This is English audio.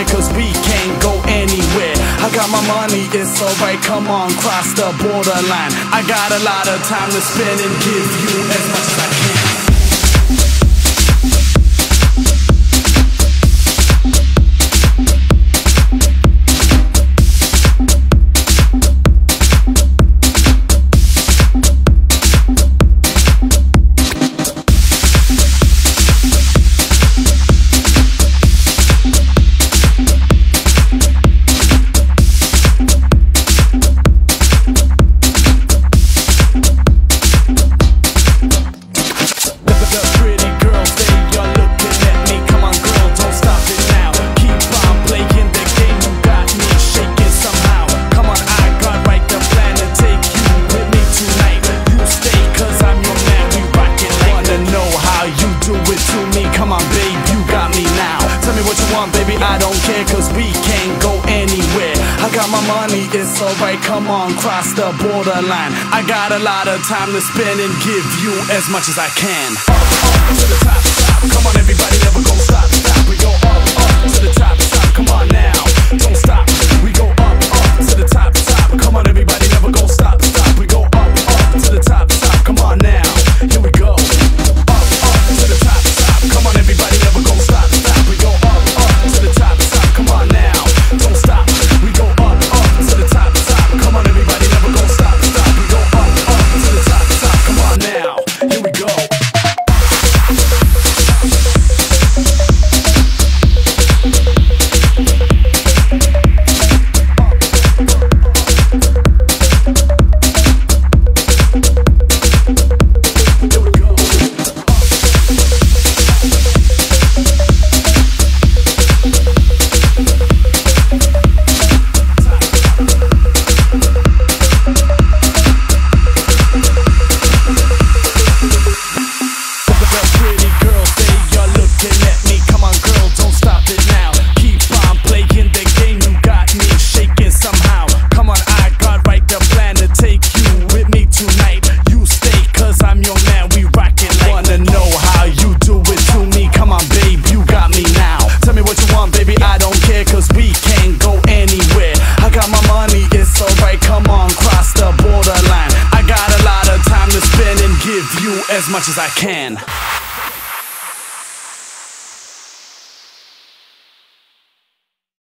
care cause we can't go anywhere. I got my money, it's alright, come on, cross the borderline. I got a lot of time to spend and give you as much as I can. Baby, I don't care cause we can't go anywhere. I got my money, it's alright, come on, cross the borderline. I got a lot of time to spend and give you as much as I can. Up to the top, come on everybody, never gon' stop. We go up to the top, come on now, don't stop. We go up to the top, come on everybody, never gon' stop. We go up to the top, come on now, here we go. Up to the top, come on everybody, never gon' stop. We go up to the top, come on now, don't stop. We go up to the top, come on everybody, never gon' stop. We go up to the top, come on now, here we go. As much as I can.